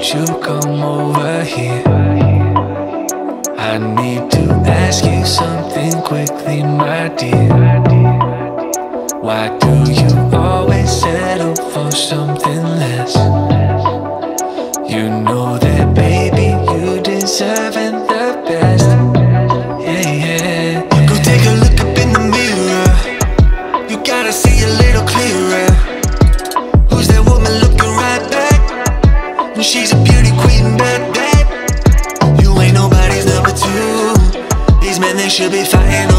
you come over here? I need to ask you something quickly, my dear. Why do you always settle for something less? You know that, baby, you deserving the best. Yeah, yeah. Go take a look up in the mirror. You gotta see a little clearer. Who's that woman looking right back? She's a beauty queen, bad. You ain't nobody's number two. These men, they should be fighting